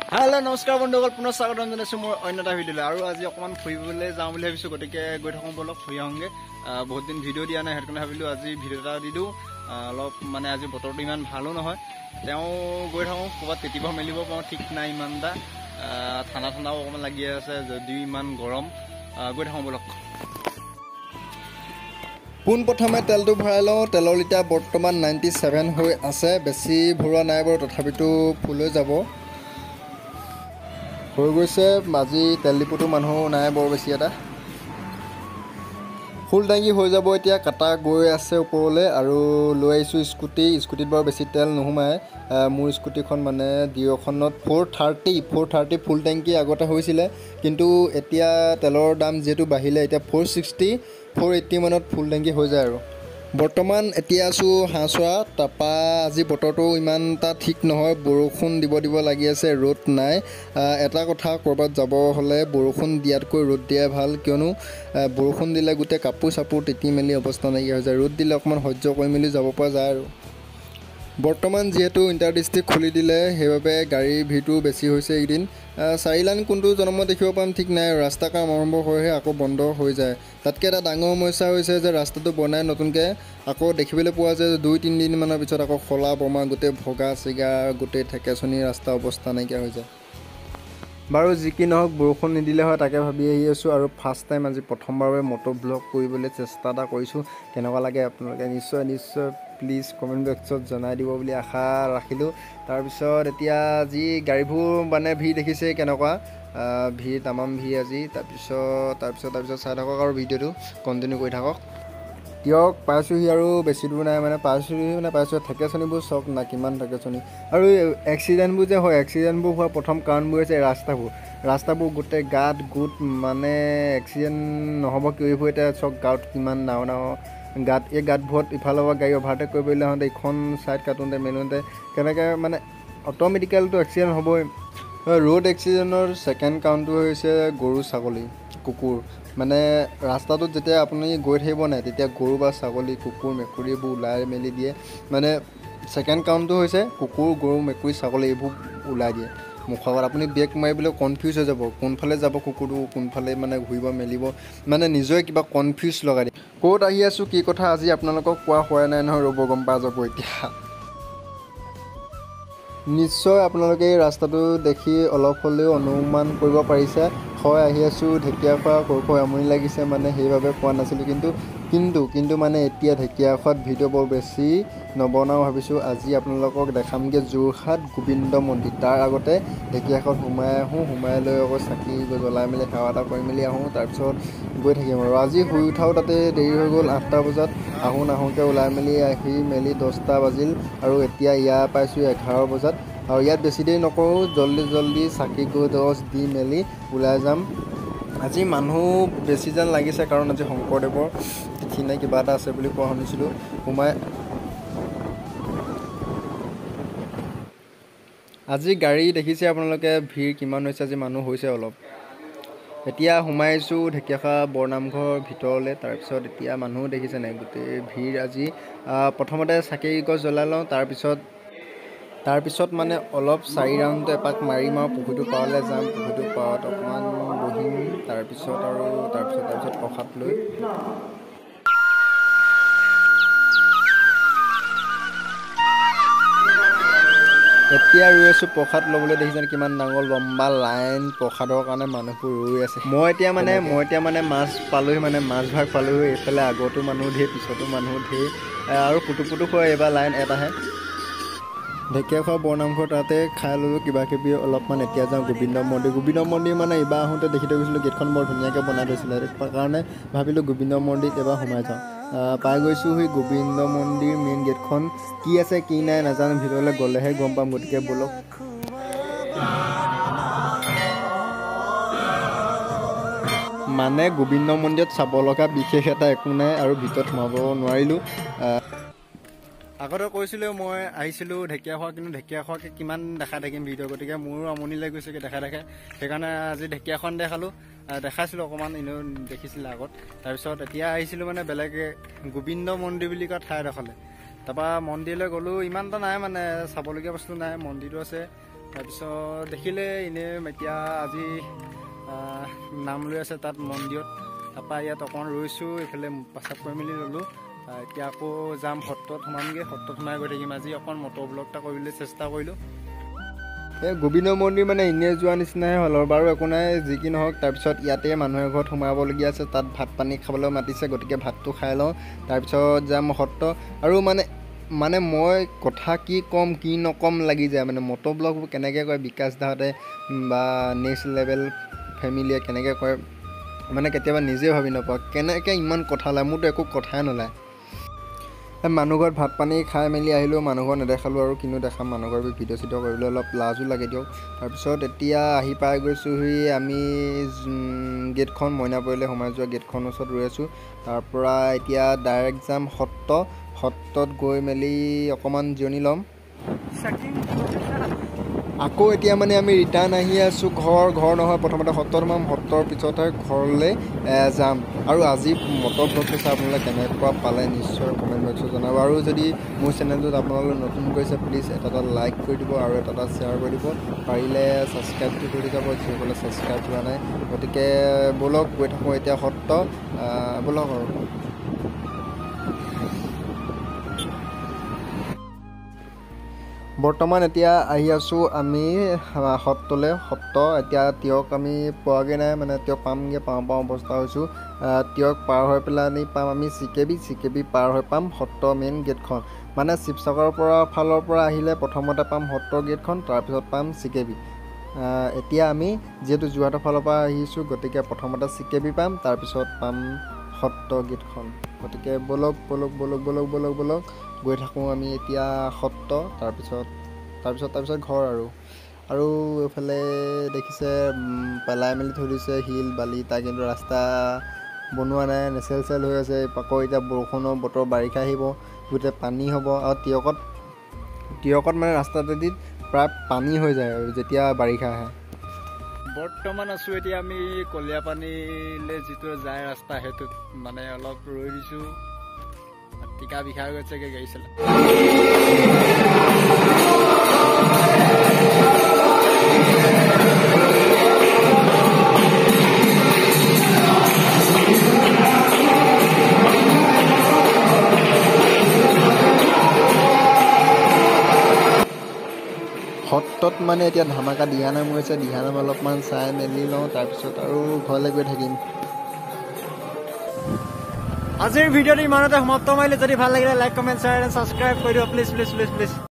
hello नमस्कार बंधुসকল पुनः स्वागत जनाइছো মোৰ অন্য এটা ভিডিঅ'লৈ আৰু আজি অকমান ফুৰিবলৈ যাওঁ বুলি ভাবিছো গতিকে গৈ থাকোঁ বলক ফুৰি আহোঁগে বহুত দিন ভিডিঅ' দিয়া নাই হেতকনে ভাবিলো আজি ভিডিঅ' এটা দি দিওঁ অলপ মানে আজি বতৰটো ইমান ভালো নহয় তেও গৈ থাকোঁ ক'বাত তেতিব মেলিব পাওঁ ঠিক নাই ইমানটা ঠাণ্ডা ঠাণ্ডাও অকমান লাগি আছে যদিও ইমান গৰম গৈ থাকোঁ বলক পোন প্ৰথমে তেলটো ভৰাই লওঁ তেলৰ লিটাৰ বৰ্তমান 97 হৈ আছে বেছি ভৰোৱা নাই বাৰু তথাপিতো ফুল হৈ যাব হৈ গৈছে আজি তেল ডিপুটো মানুহ নাই বৰ বেছি এটা ফুল টেংকি হৈ যাব এতিয়া কাটা গৈ আছে ওপৰলৈ আৰু লৈ আহিছোঁ স্কুটিত বাৰু বেছি তেল নোহোমায় মোৰ স্কুটিখন মানে ডিঅ'খনত 430 ফুল টেংকি আগতে হৈছিলে কিন্তু এতিয়া তেলৰ দাম যেহেতু বাঢ়িলে এতিয়া 460 480 মানত ফুল টেংকি হৈ যায় আৰু বৰ্তমান এতিয়া আছোঁ হাঁহচৰা তাৰপা আজি বতৰটো ইমান এটা ঠিক নহয় বৰষুণ দিব লাগি আছে ৰ'দ নাই এটা কথা কৰবাত যাব হ'লে বৰষুণ দিয়াতকৈ ৰ'দ দিয়াই ভাল কিয়নো বৰষুণ দিলে গোটেই কাপোৰ চাপোৰ তিতি মেলি অৱস্থা নাইকিয়া হৈ যায় ৰ'দ দিলে অকণমান সহ্য কৰি মেলি যাব পৰা যায় আৰু বৰ্তমান যেহেতু ইণ্টাৰ ডিষ্ট্ৰিক্ট খুলি দিলে সেইবাবে গাড়ীৰ ভিৰটো বেছি হৈছে এইদিন 4 লাইন কোনটো জন্ম দেখিব পাম ঠিক নাই ৰাস্তা কাম আৰম্ভ হৈহে আকৌ বন্ধ হৈ যায় তাতকৈ এটা ডাঙৰ সমস্যা হৈছে যে ৰাস্তাটো বনাই নতুনকৈ আকৌ দেখিবলৈ পোৱা যায় 2-3 দিনমানৰ পিছত আকৌ খলা বমা গোটেই ভগা চিগা গোটেই ঠেকেচনি ৰাস্তা অৱস্থা নাইকিয়া হৈ যায় বাৰু যি কি নহওক বৰষুণ নিদিলে হয় তাকে ভাবি আহি আছোঁ আৰু ফাৰ্ষ্ট টাইম আজি প্ৰথমবাৰৰ বাবে মটো ব্লগ কৰিবলৈ চেষ্টা এটা কৰিছোঁ কেনেকুৱা লাগে আপোনালোকে নিশ্চয় প্লিজ কমেণ্ট বক্সত জনাই দিব বুলি আশা ৰাখিলোঁ তাৰপিছত এতিয়া আজি গাড়ীবোৰ মানে ভিৰ দেখিছে কেনেকুৱা ভিৰ তামাম ভিৰ আজি তাৰপিছত চাই থাকক আৰু ভিডিঅ'টো কণ্টিনিউ কৰি থাকক দিয়ক পাইছোঁহি আৰু বেছি দূৰ নাই মানে পাইছোঁ ঠেকেচনিবোৰ চাওক না কিমান ঠেকেচনি আৰু এক্সিডেণ্টবোৰ যে হয় এক্সিডেণ্টবোৰ হোৱা প্ৰথম কাৰণবোৰ হৈছে ৰাস্তাবোৰ গোটেই গাঁত গোট মানে এক্সিডেণ্ট নহ'ব কিয়বোৰ এতিয়া চাওক গাঁৱত কিমান ডাঙৰ গাঁত এই গাঁতবোৰত ইফালৰ পৰা গাড়ী অভাৰটেক কৰিবলৈ আহোঁতে ইখন ছাইড কাটোঁতে মেলোঁতে কেনেকৈ মানে অট'মেটিকেলটো এক্সিডেণ্ট হ'বই ৰোড এক্সিডেণ্টৰ ছেকেণ্ড কাৰণটো হৈছে গৰু ছাগলী কুকুৰ মানে ৰাস্তাটোত যেতিয়া আপুনি গৈ থাকিব নাই তেতিয়া গৰু বা ছাগলী কুকুৰ মেকুৰীবোৰ ওলাই মেলি দিয়ে মানে ছেকেণ্ড কাৰণটো হৈছে কুকুৰ গৰু মেকুৰী ছাগলী এইবোৰ ওলাই দিয়ে মুখৰ আগত আপুনি ব্ৰেক মাৰিবলৈ কনফিউজ হৈ যাব কোনফালে যাব কুকুৰটো কোনফালে মানে ঘূৰিব মেলিব মানে নিজৰে কিবা কনফিউজ লগাই দিয়ে ক'ত আহি আছোঁ কি কথা আজি আপোনালোকক কোৱা হোৱা নাই নহয় ৰ'ব গম পাই যাব এতিয়া নিশ্চয় আপোনালোকে এই ৰাস্তাটো দেখি অলপ হ'লেও অনুমান কৰিব পাৰিছে হয় আহি আছোঁ ঢেকীয়াখোৱা কৈ আমনি লাগিছে মানে সেইবাবে কোৱা নাছিলোঁ কিন্তু মানে এতিয়া ঢেকীয়াখোৱাত ভিডিঅ' বৰ বেছি নবনাওঁ ভাবিছোঁ আজি আপোনালোকক দেখামগৈ যোৰহাট গোবিন্দ মন্দিৰ তাৰ আগতে ঢেকীয়াখোৱাত সোমাই লৈ আকৌ চাকি জ্বলাই মেলি সেৱা এটা কৰি মেলি আহোঁ তাৰপিছত গৈ থাকিম আৰু আজি শুই উঠাও তাতে দেৰি হৈ গ'ল 8টা বজাত আহোঁতে ওলাই মেলি আহি মেলি 10টা বাজিল আৰু এতিয়া ইয়াৰ পাইছোঁ 11 বজাত আৰু ইয়াত বেছি দেৰি নকৰোঁ জল্দি চাকি গৈ দি মেলি ওলাই যাম আজি মানুহ বেছি যেন লাগিছে কাৰণ আজি শংকৰদেৱৰ তিথি নাই কিবা এটা আছে বুলি কোৱা শুনিছিলোঁ আজি গাড়ী দেখিছে আপোনালোকে ভিৰ কিমান হৈছে আজি মানুহ হৈছে অলপ এতিয়া সোমাইছোঁ ঢেকীয়াখোৱা বৰনামঘৰ ভিতৰলৈ তাৰপিছত এতিয়া মানুহ দেখিছে নাই গোটেই ভিৰ আজি প্ৰথমতে চাকি গছ জ্বলাই লওঁ তাৰপিছত মানে অলপ 4 ৰাউণ্ডটো এপাক মাৰিম আৰু পুখুৰীটো পাৰলৈ যাম পুখুৰীটো পাৰত অকণমান বহিম তাৰপিছত প্ৰসাদ লৈ এতিয়া ৰৈ আছোঁ প্ৰসাদ ল'বলৈ দেখিছেনে কিমান ডাঙৰ লম্বা লাইন প্ৰসাদৰ কাৰণে মানুহবোৰ ৰৈ আছে মই এতিয়া মানে মাছ পালোহি মানে মাছ ভাগ পালোহি এইফালে আগতো মানুহ ধেৰ পিছতো মানুহ ধেৰ আৰু পুটু হয় এইবাৰ লাইন এটাহে ঢেকীয়াখোৱা বৰনামঘৰ তাতে খাই ল'লোঁ কিবাকিবি অলপমান এতিয়া যাওঁ গোবিন্দ মন্দিৰ মানে এইবাৰ আহোঁতে দেখি থৈ গৈছিলোঁ গেটখন বৰ ধুনীয়াকৈ বনাই থৈছিলে কাৰণে ভাবিলোঁ গোবিন্দ মন্দিৰত এবাৰ সোমাই যাওঁ পাই গৈছোঁ সেই গোবিন্দ মন্দিৰ মেইন গেটখন কি আছে কি নাই নাজানো ভিতৰলৈ গ'লেহে গম পাম গতিকে ব'লক মানে গোবিন্দ মন্দিৰত চাব লগা বিশেষ এটা একো নাই আৰু ভিতৰত সোমাব নোৱাৰিলোঁ আগতে কৈছিলোঁ মই আহিছিলোঁ ঢেকীয়াখোৱা কিন্তু ঢেকীয়াখোৱাকৈ কিমান দেখা থাকিম ভিডিঅ' গতিকে মোৰো আমনি লাগি গৈছেগৈ দেখা সেইকাৰণে আজি ঢেকীয়াখন দেখাইছিলোঁ অকণমান এনেও দেখিছিলে আগত তাৰপিছত এতিয়া আহিছিলোঁ মানে বেলেগ গোবিন্দ মন্দিৰ বুলি কোৱা ঠাই এডোখৰলৈ তাৰপৰা মন্দিৰলৈ গ'লোঁ ইমান এটা নাই মানে চাবলগীয়া বস্তু নাই মন্দিৰটো আছে তাৰপিছত দেখিলে এনে এতিয়া আজি নাম লৈ আছে তাত মন্দিৰত তাৰপৰা ইয়াত অকণমান ৰৈছোঁ এইফালে প্ৰস্ৰাৱ কৰি মেলি ল'লোঁ এতিয়া আকৌ যাম সত্ৰত সোমামগৈ সত্ৰত সোমাই গৈ থাকিম আজি অকণ মটৰ ব্লগ এটা কৰিবলৈ চেষ্টা কৰিলোঁ এই গোবিন্দ মন্দিৰ মানে এনেই যোৱা নিচিনাহে হ'ল আৰু বাৰু একো নাই যি কি নহওক তাৰপিছত ইয়াতে মানুহে ঘৰত সোমাবলগীয়া আছে তাত ভাত পানী খাবলৈ মাতিছে গতিকে ভাতটো খাই লওঁ তাৰপিছত যাম সত্ৰ আৰু মানে মই কথা কি ক'ম কি নক'ম লাগি যায় মানে মটৰ ব্লগবোৰ কেনেকৈ কয় বিকাশ দাহঁতে বা নেক্সট লেভেল ফেমিলিয়ে কেনেকৈ কয় মানে কেতিয়াবা নিজে ভাবি নাপাওঁ কেনেকৈ ইমান কথা ওলায় মোৰতো একো কথাই নোলায় মানুহ ঘৰত ভাত পানী খাই মেলি আহিলোঁ মানুহ ঘৰ নেদেখালোঁ আৰু কিনো দেখাম মানুহ ঘৰ ভিডিঅ' চিডিঅ' কৰিবলৈ অলপ লাজো লাগে দিয়ক তাৰপিছত এতিয়া আহি পাই গৈছোঁহি আমি গেটখন মইনাপুৰীলৈ সোমাই যোৱা গেটখনৰ ওচৰত ৰৈ আছোঁ তাৰপৰা এতিয়া ডাইৰেক্ট যাম সত্ৰত গৈ মেলি অকণমান জিৰণি ল'ম আকৌ এতিয়া মানে আমি ৰিটাৰ্ণ আহি আছোঁ ঘৰ নহয় প্ৰথমতে সত্ৰত সোমাম সত্ৰৰ পিছতহে ঘৰলৈ যাম আৰু আজি মটৰ ব্লগটো চাই আপোনালোকে কেনেকুৱা পালে নিশ্চয় কমেণ্ট বক্সত জনাব আৰু যদি মোৰ চেনেলটোত আপোনালোকে নতুন কৰিছে প্লিজ এটা লাইক কৰি দিব আৰু এটা শ্বেয়াৰ কৰি দিব পাৰিলে ছাবস্ক্ৰাইবটো কৰি যাব যিসকলে ছাবস্ক্ৰাইব কৰা নাই গতিকে ব'লক গৈ থাকোঁ এতিয়া সত্ৰ ব'লক আৰু বৰ্তমান এতিয়া আহি আছোঁ আমি সত্ৰলৈ সত্ৰ এতিয়া তিয়ক আমি পোৱাগৈ নাই মানে তিয়ক পামগৈ পাওঁ অৱস্থা হৈছোঁ তিয়ক পাৰ হৈ পেলাই পাম আমি চিকেবি পাৰ হৈ পাম সত্ৰ মেইন গেটখন মানে শিৱসাগৰৰ ফালৰ পৰা আহিলে প্ৰথমতে পাম সত্ৰ গেটখন তাৰপিছত পাম চিকেবি এতিয়া আমি যিহেতু যোৰহাটৰ ফালৰ পৰা আহিছোঁ গতিকে প্ৰথমতে চিকেবি পাম তাৰপিছত পাম সত্ৰ গেটখন গতিকে ব'লক গৈ থাকোঁ আমি এতিয়া সত্ৰ তাৰপিছত ঘৰ আৰু এইফালে দেখিছে পেলাই মেলি থৈ দিছে শিল বালি তাৰ কিন্তু ৰাস্তা বনোৱা নাই নেচেল হৈ আছে আকৌ এতিয়া বৰষুণৰ বতৰ বাৰিষা আহিব গোটেই পানী হ'ব আৰু তিয়কত মানে ৰাস্তাটোদি প্ৰায় পানী হৈ যায় আৰু যেতিয়া বাৰিষা আহে বৰ্তমান আছোঁ এতিয়া আমি কলীয়াপানীলৈ যিটো যায় ৰাস্তা সেইটোত মানে অলপ ৰৈ দিছোঁ টিকা বিষাই গৈছেগৈ গাড়ী চলাই সত্ৰত মানে এতিয়া ধামাকা দিহানাম হৈছে দিহানাম অলপমান চাই মেলি লওঁ তাৰপিছত আৰু ঘৰলৈ গৈ থাকিম আজিৰ ভিডিঅ'টো ইমানতে সমাপ্ত মাৰিলে যদি ভাল লাগিলে like comment share and subscribe কৰি দিব প্লিজ